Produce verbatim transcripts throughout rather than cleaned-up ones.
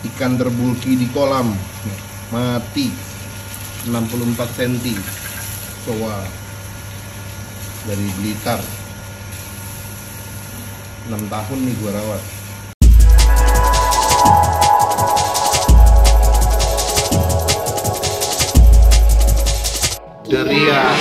ikan terbulky di kolam mati enam puluh empat sentimeter, cowa dari Blitar. Enam tahun nih gua rawat. Durian.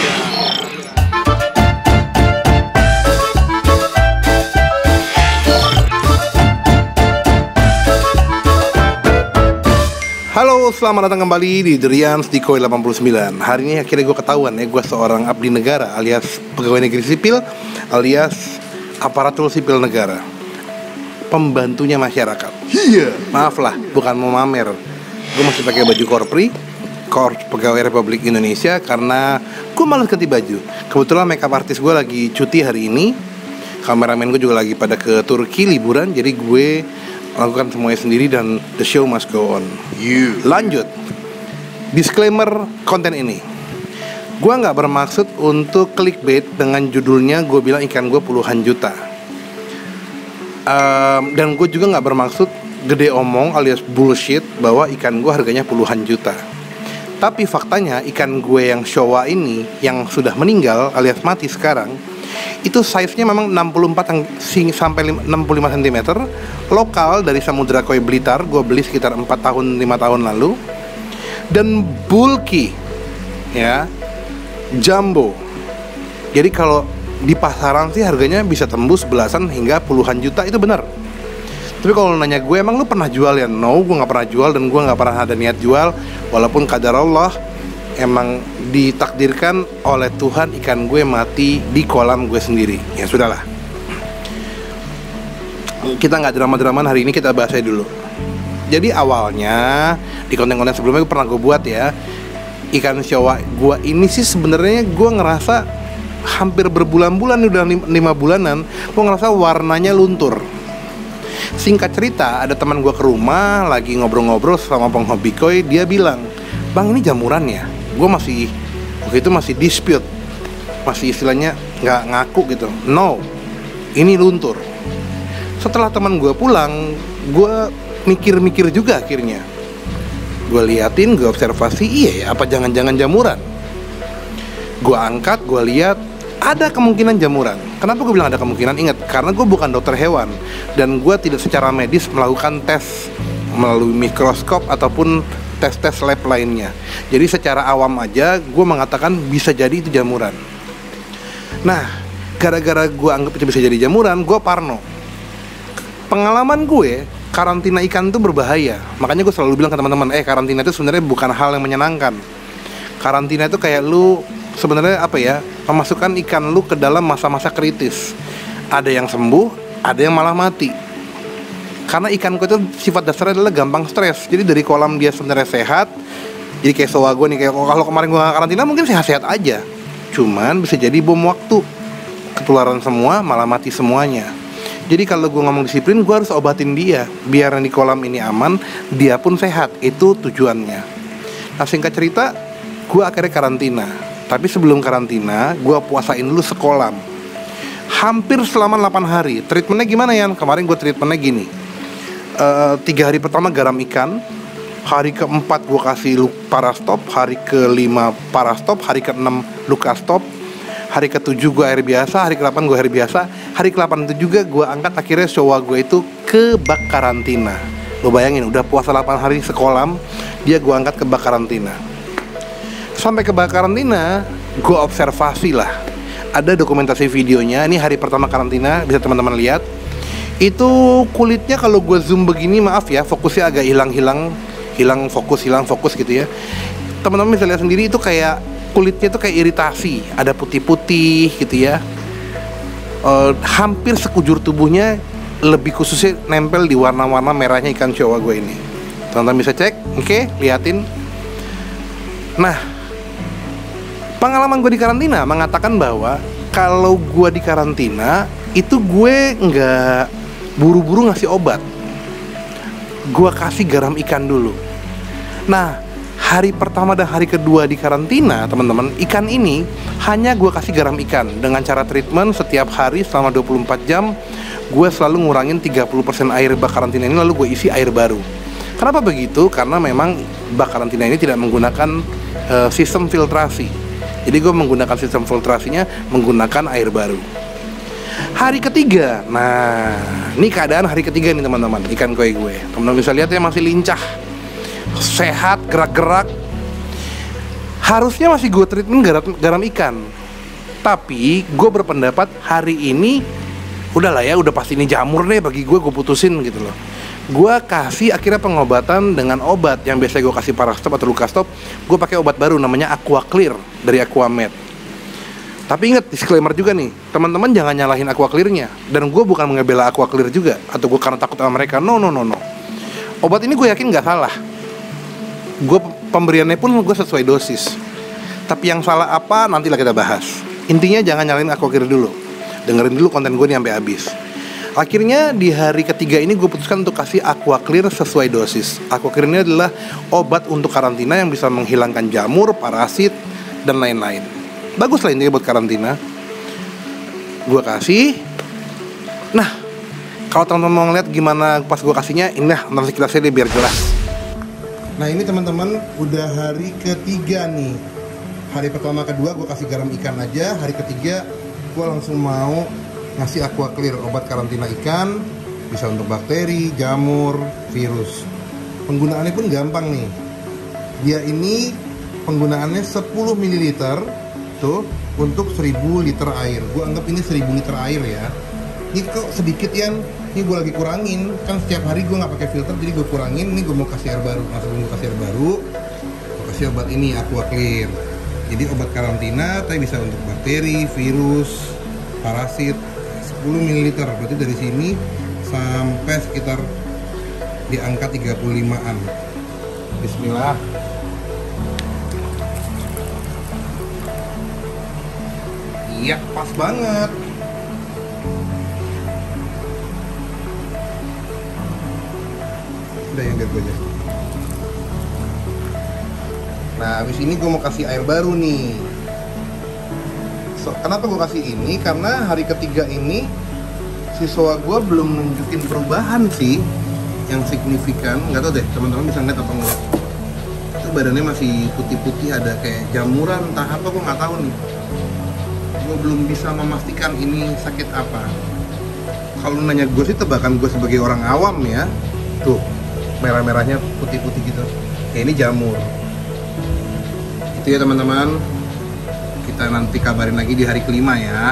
Halo, selamat datang kembali di Durians di Koi delapan puluh sembilan. Hari ini akhirnya gue ketahuan ya, gue seorang abdi negara alias pegawai negeri sipil alias aparatur sipil negara, pembantunya masyarakat. Iya. Maaf lah, bukan mau mamer. Gue masih pakai baju korpri, Korps Pegawai Republik Indonesia, karena gue malas ganti baju. Kebetulan makeup artis gue lagi cuti hari ini, kameramen gue juga lagi pada ke Turki liburan, jadi gue lakukan semuanya sendiri dan the show must go on. You. Lanjut. Disclaimer konten ini, gue nggak bermaksud untuk clickbait dengan judulnya gue bilang ikan gue puluhan juta. Um, dan gue juga nggak bermaksud gede omong alias bullshit bahwa ikan gue harganya puluhan juta. Tapi faktanya ikan gue yang Showa ini yang sudah meninggal alias mati sekarang, itu size-nya memang enam puluh empat sampai enam puluh lima sentimeter, lokal dari Samudra Koi Blitar. Gue beli sekitar empat tahun lima tahun lalu. Dan bulky ya, jumbo. Jadi kalau di pasaran sih harganya bisa tembus belasan hingga puluhan juta, itu benar. Tapi kalau nanya gue, emang lu pernah jual ya? No, gue gak pernah jual dan gue gak pernah ada niat jual. Walaupun kadar Allah emang ditakdirkan oleh Tuhan ikan gue mati di kolam gue sendiri. Ya sudahlah, kita nggak drama-dramaan hari ini, kita bahas aja dulu. Jadi awalnya di konten-konten sebelumnya gue pernah gue buat ya, ikan Showa gue ini sih sebenarnya gue ngerasa hampir berbulan-bulan, udah lima bulanan, gue ngerasa warnanya luntur. Singkat cerita, ada teman gue ke rumah lagi ngobrol-ngobrol sama penghobi koi, dia bilang, "Bang, ini jamuran ya?" Gue masih, waktu itu masih dispute, masih istilahnya nggak ngaku gitu. No, ini luntur. Setelah teman gue pulang, gue mikir-mikir juga akhirnya. Gue liatin, gue observasi, iya ya, apa jangan-jangan jamuran? Gue angkat, gue lihat, ada kemungkinan jamuran. Kenapa gue bilang ada kemungkinan? Ingat, karena gue bukan dokter hewan dan gue tidak secara medis melakukan tes melalui mikroskop ataupun tes-tes lab lainnya. Jadi secara awam aja gue mengatakan bisa jadi itu jamuran. Nah, gara-gara gue anggap itu bisa jadi jamuran, gue parno. Pengalaman gue, karantina ikan itu berbahaya. Makanya gue selalu bilang ke teman-teman, eh karantina itu sebenarnya bukan hal yang menyenangkan. Karantina itu kayak lu sebenarnya apa ya, memasukkan ikan lu ke dalam masa-masa kritis. Ada yang sembuh, ada yang malah mati. Karena ikan gue itu sifat dasarnya adalah gampang stres. Jadi dari kolam dia sebenarnya sehat. Jadi kayak Showa gue nih, kayak kalau kemarin gue karantina mungkin sehat-sehat aja, cuman bisa jadi bom waktu, ketularan semua, malah mati semuanya. Jadi kalau gue ngomong disiplin, gue harus obatin dia biar yang di kolam ini aman, dia pun sehat. Itu tujuannya. Nah, singkat cerita, gue akhirnya karantina. Tapi sebelum karantina, gue puasain dulu sekolam hampir selama delapan hari. Treatmentnya gimana ya? Kemarin gue treatmentnya gini, uh, tiga hari pertama garam ikan, hari keempat gue kasih parastop, hari kelima parastop, hari keenam lukastop, hari ketujuh gue air biasa, hari kedelapan gue air biasa, hari kedelapan itu juga gue angkat akhirnya Showa gue itu ke bak karantina. Lo bayangin, udah puasa delapan hari sekolam, dia gue angkat ke bak karantina. Sampai ke bak karantina, gue observasi lah. Ada dokumentasi videonya, ini hari pertama karantina, bisa teman-teman lihat. Itu kulitnya kalau gue zoom begini, maaf ya, fokusnya agak hilang-hilang, hilang fokus, hilang fokus gitu ya. Teman-teman bisa lihat sendiri, itu kayak kulitnya tuh kayak iritasi, ada putih-putih gitu ya. Uh, hampir sekujur tubuhnya, lebih khususnya nempel di warna-warna merahnya ikan Showa gue ini. Teman-teman bisa cek, oke, okay, liatin. Nah, pengalaman gue di karantina mengatakan bahwa kalau gue di karantina itu gue nggak buru-buru ngasih obat, gue kasih garam ikan dulu. Nah, hari pertama dan hari kedua di karantina, teman-teman, ikan ini hanya gue kasih garam ikan dengan cara treatment setiap hari selama dua puluh empat jam. Gue selalu ngurangin tiga puluh persen air bak karantina ini, lalu gue isi air baru. Kenapa begitu? Karena memang bak karantina ini tidak menggunakan uh, sistem filtrasi. Jadi gue menggunakan sistem filtrasinya menggunakan air baru. Hari ketiga, nah ini keadaan hari ketiga nih teman-teman, ikan koi gue. Teman-teman bisa lihat ya, masih lincah, sehat, gerak-gerak. Harusnya masih gue treatment garam, garam ikan. Tapi gue berpendapat hari ini udahlah ya, udah pasti ini jamur deh bagi gue, gue putusin gitu loh. Gue kasih akhirnya pengobatan dengan obat yang biasa gue kasih Parastop atau Lukastop. Gue pakai obat baru namanya Aqua Clear dari Aquamed. Tapi ingat, disclaimer juga nih, teman-teman jangan nyalahin Aqua Clear-nya. Dan gue bukan ngebela Aqua Clear juga, atau gue karena takut sama mereka. No, no, no, no. Obat ini gue yakin gak salah. Gue pemberiannya pun gue sesuai dosis. Tapi yang salah apa, nantilah kita bahas. Intinya jangan nyalahin Aqua Clear dulu. Dengerin dulu konten gue nih sampai habis. Akhirnya di hari ketiga ini gue putuskan untuk kasih Aqua Clear sesuai dosis. Aqua Clear ini adalah obat untuk karantina yang bisa menghilangkan jamur, parasit, dan lain-lain. Bagus lah intinya buat karantina. Gue kasih. Nah, kalau teman-teman mau ngeliat gimana pas gue kasihnya, ini lah nanti kita lihat biar jelas. Nah ini teman-teman, udah hari ketiga nih. Hari pertama kedua gue kasih garam ikan aja. Hari ketiga gue langsung mau ngasih Aqua Clear, obat karantina ikan. Bisa untuk bakteri, jamur, virus. Penggunaannya pun gampang nih. Dia ini penggunaannya sepuluh mililiter tuh untuk seribu liter air. Gue anggap ini seribu liter air ya. Ini kok sedikit ya. Ini gue lagi kurangin. Kan setiap hari gue nggak pakai filter, jadi gue kurangin. Ini gue mau kasih air baru. Langsung gue kasih air baru. Gue kasih obat ini Aqua Clear. Jadi obat karantina, tapi bisa untuk bakteri, virus, parasit. sepuluh mililiter. Berarti dari sini sampai sekitar di angka tiga puluh limaan. Bismillah. Iya, pas banget. Udah yang gue aja. Nah, habis ini gue mau kasih air baru nih. So, kenapa gue kasih ini? Karena hari ketiga ini siswa gue belum nunjukin perubahan sih yang signifikan. Nggak tahu deh, teman-teman bisa ngeliat apa enggak. Itu badannya masih putih-putih, ada kayak jamuran, entah apa, gue nggak tahu nih. Gue belum bisa memastikan ini sakit apa. Kalau nanya gue sih, tebakan gue sebagai orang awam ya, tuh merah-merahnya putih-putih gitu, kayak ini jamur. Itu ya teman-teman, kita nanti kabarin lagi di hari kelima ya.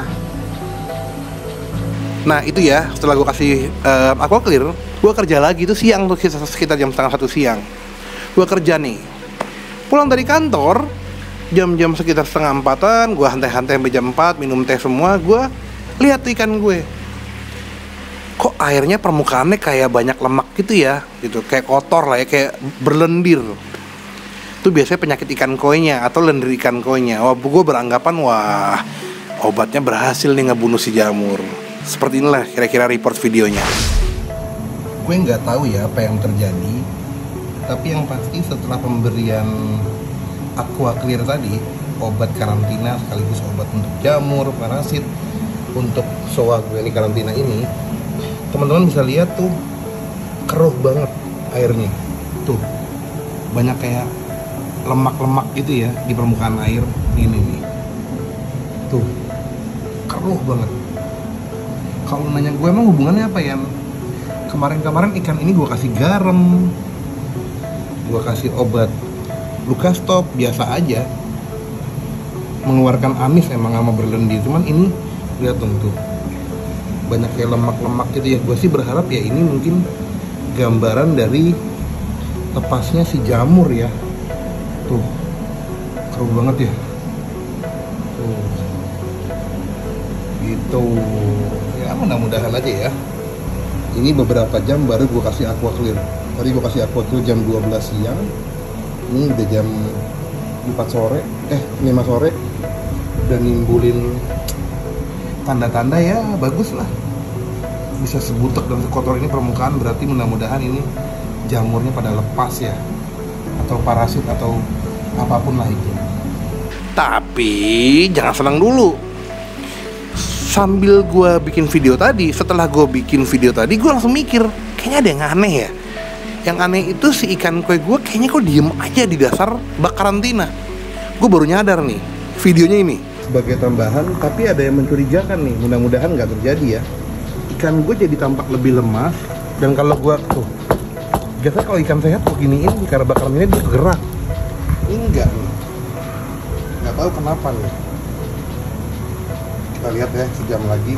Nah itu ya, setelah gue kasih uh, Aqua Clear, gue kerja lagi tuh siang tuh, sekitar jam setengah satu siang. Gue kerja nih, pulang dari kantor jam-jam sekitar setengah empatan, gue hantai-hantai sampai jam empat, minum teh semua. Gue lihat ikan gue, kok airnya permukaannya kayak banyak lemak gitu ya, gitu, kayak kotor lah ya, kayak berlendir. Itu biasanya penyakit ikan koinya atau lendir ikan koinya. Wah, gue beranggapan wah obatnya berhasil nih ngebunuh si jamur. Seperti inilah kira-kira report videonya. Gue nggak tahu ya apa yang terjadi, tapi yang pasti setelah pemberian Aqua Clear tadi, obat karantina sekaligus obat untuk jamur, parasit, untuk soa gue ini karantina ini, teman-teman bisa lihat tuh keruh banget airnya. Tuh banyak kayak lemak-lemak gitu ya di permukaan air. Ini nih, tuh keruh banget. Kalau nanya gue emang hubungannya apa ya? Kemarin-kemarin ikan ini gue kasih garam, gue kasih obat Lukastop biasa aja, mengeluarkan amis emang sama berlendir. Cuman ini lihat tuh, tuh banyak kayak lemak-lemak gitu ya. Gue sih berharap ya ini mungkin gambaran dari lepasnya si jamur ya. Tuh keruh banget ya. Tuh gitu ya, mudah-mudahan aja ya. Ini beberapa jam baru gue kasih Aqua Clear. Tadi gue kasih Aqua Clear jam dua belas siang. Ini udah jam empat sore, eh lima sore, udah nimbulin tanda-tanda ya bagus lah, bisa sebutek dan sekotor ini permukaan. Berarti mudah-mudahan ini jamurnya pada lepas ya, atau parasit atau apapun lah itu. Tapi jangan senang dulu. Sambil gue bikin video tadi, setelah gue bikin video tadi, gue langsung mikir kayaknya ada yang aneh ya. Yang aneh itu si ikan koi gue kayaknya kok diem aja di dasar bak karantina. Gue baru nyadar nih, videonya ini sebagai tambahan, tapi ada yang mencurigakan nih. Mudah-mudahan nggak terjadi ya. Ikan gue jadi tampak lebih lemas. Dan kalau gue tuh, biasanya kalau ikan sehat beginiin karena bak karantina dia bergerak. Ini enggak nih, nggak tahu kenapa nih. Kita lihat ya sejam lagi.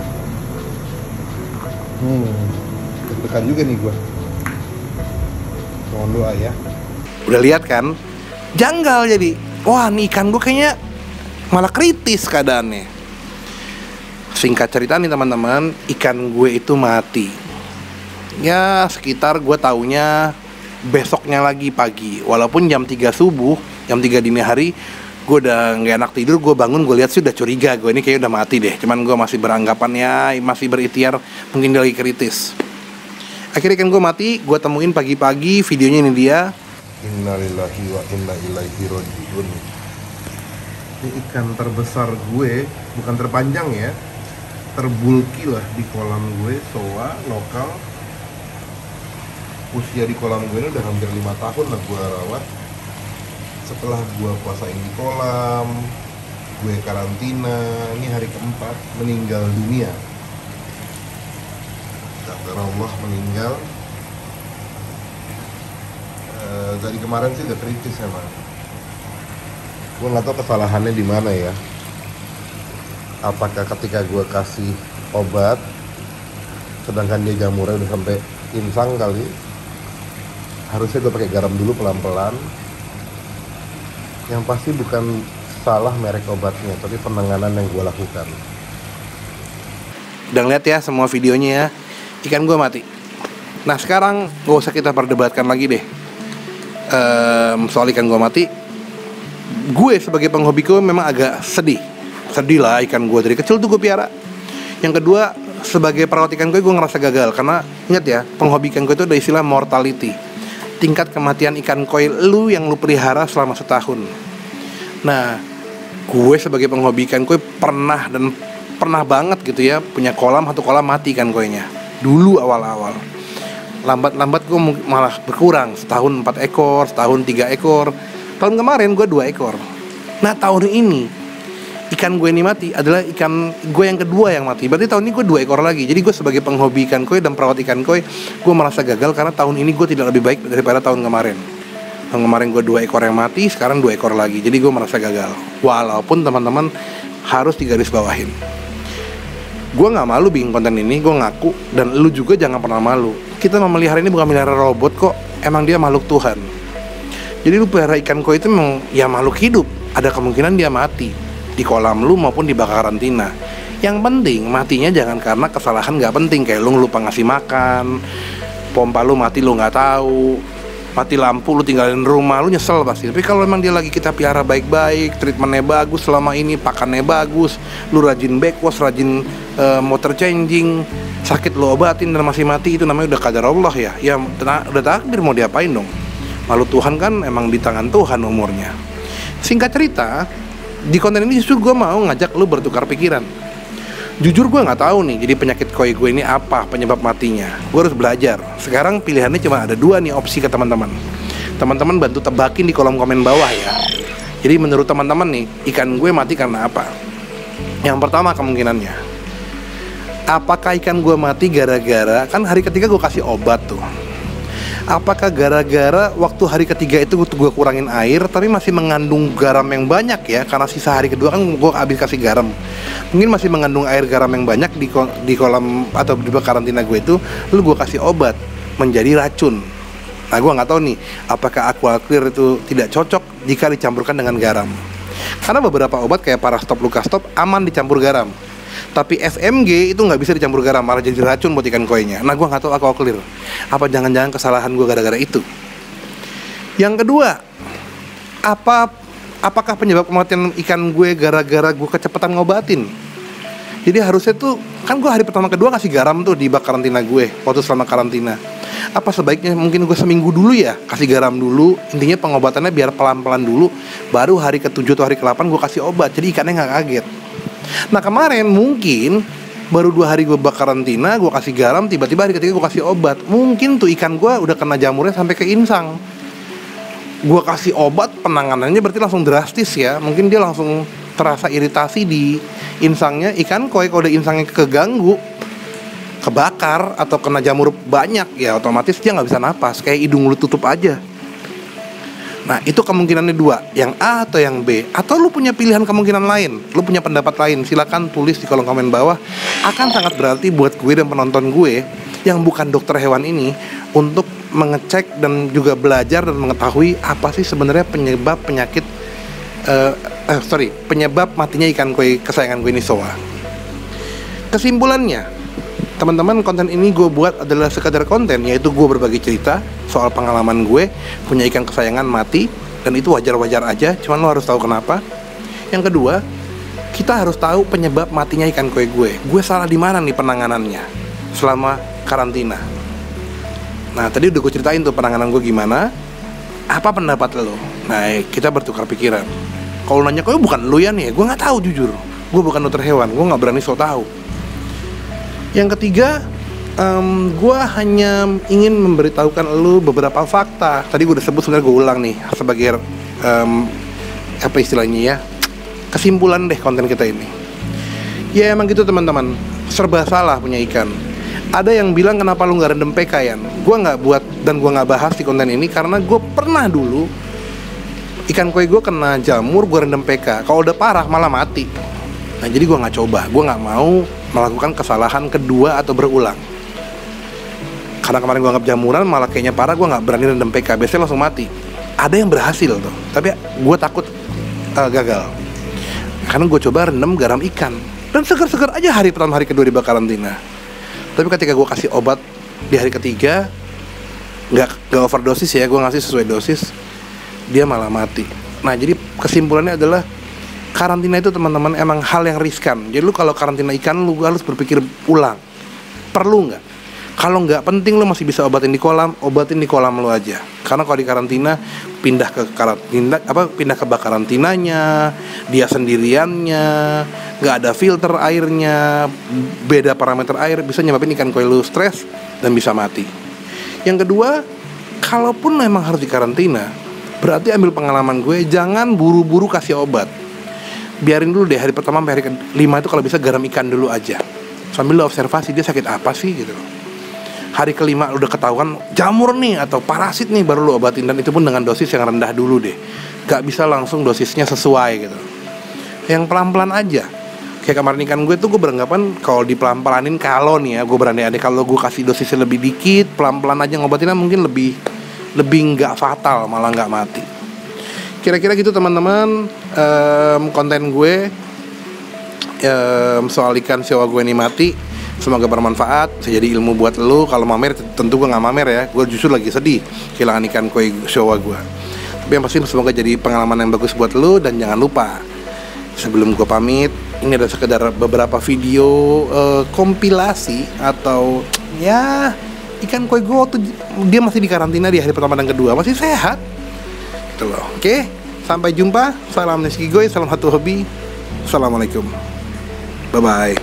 Hmm, deg-degan juga nih gue. Mohon doa ya. Udah lihat kan? Janggal jadi. Wah, nih ikan gue kayaknya malah kritis keadaannya. Singkat cerita nih teman-teman, ikan gue itu mati. Ya sekitar gue taunya besoknya lagi pagi. Walaupun jam tiga subuh, jam tiga dini hari, gue udah gak enak tidur. Gue bangun, gue lihat sih udah curiga, gue ini kayaknya udah mati deh. Cuman gue masih beranggapan ya, masih berikhtiar, mungkin dia lagi kritis. Akhirnya ikan gue mati, gue temuin pagi-pagi, videonya ini dia. Innalillahi wa inna ilaihi rajiun. Ini ikan terbesar gue, bukan terpanjang ya, terbulky lah di kolam gue, soa lokal. Usia di kolam gue ini udah hampir lima tahun lah gue rawat. Setelah gue puasain di kolam, gue karantina, ini hari keempat, meninggal dunia. Allah meninggal. E, dari kemarin sih udah kritis emang. Gue nggak tahu kesalahannya di mana ya. Apakah ketika gue kasih obat, sedangkan dia jamurnya udah sampai insang kali. Harusnya gue pakai garam dulu pelan-pelan. Yang pasti bukan salah merek obatnya, tapi penanganan yang gue lakukan. Udah ngeliat ya semua videonya ya. Ikan gue mati. Nah sekarang gak usah kita perdebatkan lagi deh ehm, soal ikan gue mati. Gue sebagai penghobi gue memang agak sedih. Sedih lah, ikan gue dari kecil tuh gue piara. Yang kedua, sebagai perawat ikan gue, gue ngerasa gagal. Karena ingat ya, penghobi ikan gue itu ada istilah mortality, tingkat kematian ikan koi lu yang lu pelihara selama setahun. Nah, gue sebagai penghobi ikan koi pernah dan pernah banget gitu ya, punya kolam, satu kolam mati ikan koinya. Dulu awal-awal. Lambat-lambat gue malah berkurang. Setahun empat ekor, setahun tiga ekor. Tahun kemarin gue dua ekor. Nah tahun ini ikan gue ini mati adalah ikan gue yang kedua yang mati. Berarti tahun ini gue dua ekor lagi. Jadi gue sebagai penghobi ikan koi dan perawat ikan koi, gue merasa gagal karena tahun ini gue tidak lebih baik daripada tahun kemarin. Tahun kemarin gue dua ekor yang mati, sekarang dua ekor lagi. Jadi gue merasa gagal. Walaupun teman-teman harus digarisbawahin, gue gak malu bikin konten ini, gue ngaku. Dan lu juga jangan pernah malu. Kita memelihara ini bukan melihara robot kok. Emang dia makhluk Tuhan. Jadi lu pelihara ikan koi itu memang ya makhluk hidup. Ada kemungkinan dia mati di kolam lu maupun di bak karantina. Yang penting matinya jangan karena kesalahan gak penting. Kayak lu lupa ngasih makan, pompa lu mati lu gak tahu, mati lampu lu tinggalin rumah, lu nyesel pasti. Tapi kalau memang dia lagi kita pelihara baik-baik, treatmentnya bagus selama ini, pakannya bagus, lu rajin backwash, rajin uh, motor changing, sakit lu obatin dan masih mati, itu namanya udah qadar Allah ya. Ya udah takdir, mau diapain dong. Malu Tuhan kan emang di tangan Tuhan umurnya. Singkat cerita, di konten ini justru gue mau ngajak lu bertukar pikiran. Jujur gue nggak tahu nih, jadi penyakit koi gue ini apa penyebab matinya. Gue harus belajar. Sekarang pilihannya cuma ada dua nih opsi ke teman-teman. Teman-teman bantu tebakin di kolom komen bawah ya. Jadi menurut teman-teman nih, ikan gue mati karena apa? Yang pertama kemungkinannya, apakah ikan gue mati gara-gara, kan hari ketiga gue kasih obat tuh. Apakah gara-gara waktu hari ketiga itu gue kurangin air tapi masih mengandung garam yang banyak ya? Karena sisa hari kedua kan gue habis kasih garam. Mungkin masih mengandung air garam yang banyak di, ko- di kolam atau di karantina gue itu. Lalu gue kasih obat menjadi racun. Nah gue gak tahu nih, apakah Aqua Clear itu tidak cocok jika dicampurkan dengan garam. Karena beberapa obat kayak Parastop, Lukastop aman dicampur garam. Tapi F M G itu nggak bisa dicampur garam, malah jadi racun buat ikan koinya. Nah gue nggak tahu Aqua Clear, apa jangan-jangan kesalahan gue gara-gara itu. Yang kedua, apa apakah penyebab kematian ikan gue gara-gara gue kecepatan ngobatin? Jadi harusnya tuh, kan gue hari pertama kedua kasih garam tuh di bak karantina gue waktu selama karantina. Apa sebaiknya mungkin gue seminggu dulu ya kasih garam dulu, intinya pengobatannya biar pelan-pelan dulu, baru hari ketujuh atau hari ke delapan gue kasih obat, jadi ikannya nggak kaget. Nah kemarin mungkin baru dua hari gue bak karantina, gue kasih garam, tiba-tiba hari ketiga gue kasih obat. Mungkin tuh ikan gue udah kena jamurnya sampai ke insang. Gue kasih obat, penanganannya berarti langsung drastis ya. Mungkin dia langsung terasa iritasi di insangnya. Ikan koi kalau udah insangnya keganggu, kebakar atau kena jamur banyak, ya otomatis dia nggak bisa napas, kayak hidung lu tutup aja. Nah itu kemungkinannya dua, yang A atau yang B. Atau lu punya pilihan kemungkinan lain, lu punya pendapat lain, silakan tulis di kolom komen bawah. Akan sangat berarti buat gue dan penonton gue yang bukan dokter hewan ini untuk mengecek dan juga belajar dan mengetahui apa sih sebenarnya penyebab penyakit uh, eh, sorry penyebab matinya ikan koi kesayangan gue ini, Showa. Kesimpulannya, teman-teman, konten ini gue buat adalah sekadar konten, yaitu gue berbagi cerita soal pengalaman gue punya ikan kesayangan mati, dan itu wajar-wajar aja, cuman lo harus tahu kenapa. Yang kedua, kita harus tahu penyebab matinya ikan koi gue. Gue salah di mana nih penanganannya selama karantina. Nah tadi udah gue ceritain tuh penanganan gue gimana. Apa pendapat lo? Nah kita bertukar pikiran. Kalau nanya koi bukan lo ya nih, gue nggak tahu jujur. Gue bukan dokter hewan, gue nggak berani so tahu. Yang ketiga, um, gue hanya ingin memberitahukan lo beberapa fakta. Tadi gue udah sebut, sebenarnya gue ulang nih sebagai um, apa istilahnya ya, kesimpulan deh konten kita ini. Ya emang gitu teman-teman, serba salah punya ikan. Ada yang bilang kenapa lu nggak rendam P K ya? Gue nggak buat dan gue nggak bahas di konten ini karena gue pernah dulu ikan koi gue kena jamur, gue rendam P K. Kalau udah parah malah mati. Nah jadi gue nggak coba, gue nggak mau melakukan kesalahan kedua atau berulang. Karena kemarin gue anggap jamuran malah kayaknya parah, gue nggak berani rendam P K, biasanya langsung mati. Ada yang berhasil tuh, tapi gue takut uh, gagal. Karena gue coba rendam garam ikan dan seger-seger aja hari pertama, hari kedua di karantina. Tapi ketika gue kasih obat di hari ketiga, nggak nggak overdosis ya, gue ngasih sesuai dosis, dia malah mati. Nah jadi kesimpulannya adalah karantina itu teman-teman emang hal yang riskan. Jadi lu kalau karantina ikan lu harus berpikir ulang, perlu nggak? Kalau nggak penting lu masih bisa obatin di kolam, obatin di kolam lu aja. Karena kalau di karantina pindah ke karantina apa pindah ke bak karantinanya, dia sendiriannya, nggak ada filter airnya, beda parameter air, bisa nyebabin ikan koi lu stres dan bisa mati. Yang kedua, kalaupun memang harus di karantina, berarti ambil pengalaman gue, jangan buru-buru kasih obat. Biarin dulu deh hari pertama sampai hari kelima itu kalau bisa garam ikan dulu aja, sambil lo observasi dia sakit apa sih gitu. Hari kelima udah ketahuan jamur nih atau parasit nih, baru lo obatin, dan itu pun dengan dosis yang rendah dulu deh. Gak bisa langsung dosisnya sesuai gitu. Yang pelan-pelan aja. Kayak kemarin ikan gue tuh gue beranggapan kalau di pelan-pelanin, kalau nih ya gue berandai-andai kalau gue kasih dosisnya lebih dikit, pelan-pelan aja ngobatinnya mungkin lebih lebih nggak fatal, malah nggak mati. Kira-kira gitu teman-teman, um, konten gue um, soal ikan Showa gue ini mati. Semoga bermanfaat, bisa jadi ilmu buat lo. Kalau mamer, tentu gue gak mamer ya. Gue justru lagi sedih kehilangan ikan koi Showa gue. Tapi yang pasti semoga jadi pengalaman yang bagus buat lo. Dan jangan lupa, sebelum gue pamit, ini ada sekedar beberapa video uh, kompilasi atau ya ikan koi gue waktu dia masih di karantina di hari pertama dan kedua, masih sehat gitu loh. Oke, sampai jumpa. Salam Nesgigoy, salam satu hobi. Assalamualaikum, bye bye.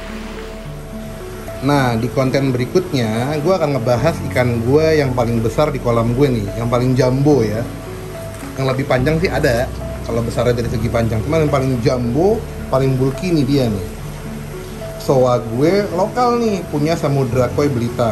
Nah, di konten berikutnya gue akan ngebahas ikan gue yang paling besar di kolam gue nih, yang paling jumbo ya. Yang lebih panjang sih ada, kalau besarnya dari segi panjang. Cuman yang paling jumbo, paling bulky nih dia nih. Showa gue lokal nih, punya Samudra Koi Blitar.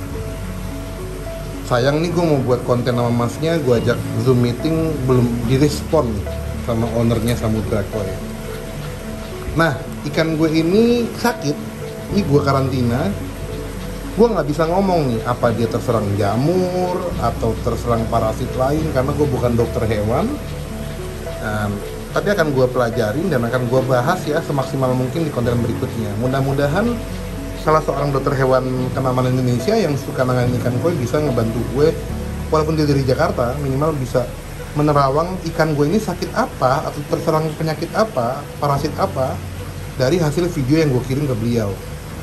Sayang nih gue mau buat konten sama masnya, gue ajak Zoom meeting, belum direspon sama ownernya Samudra Koi. Nah, ikan gue ini sakit. Ini gue karantina, gue nggak bisa ngomong nih apa dia terserang jamur atau terserang parasit lain karena gue bukan dokter hewan. Nah, tapi akan gue pelajarin dan akan gue bahas ya semaksimal mungkin di konten berikutnya. Mudah-mudahan salah seorang dokter hewan kenamaan Indonesia yang suka nanganin ikan koi bisa ngebantu gue, walaupun dia dari Jakarta, minimal bisa menerawang ikan gue ini sakit apa atau terserang penyakit apa, parasit apa dari hasil video yang gue kirim ke beliau.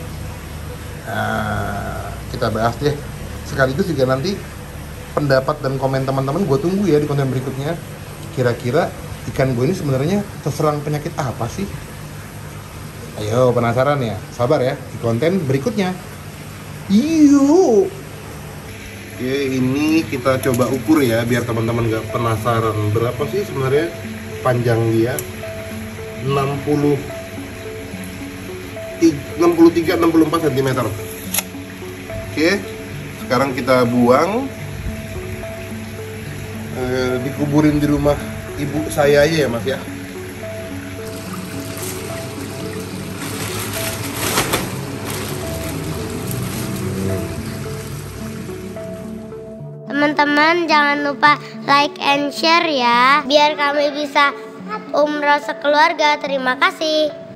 Nah, kita bahas deh. Sekaligus juga nanti pendapat dan komen teman-teman gue tunggu ya di konten berikutnya. Kira-kira ikan gue ini sebenarnya terserang penyakit apa sih? Ayo, penasaran ya? Sabar ya, di konten berikutnya. Yuk. Oke, ini kita coba ukur ya, biar teman-teman gak penasaran. Berapa sih sebenarnya panjang dia? enam puluh tiga enam puluh empat sentimeter. Oke, sekarang kita buang. Eh, dikuburin di rumah ibu saya aja ya mas ya. Teman-teman jangan lupa like and share ya, biar kami bisa umroh sekeluarga. Terima kasih.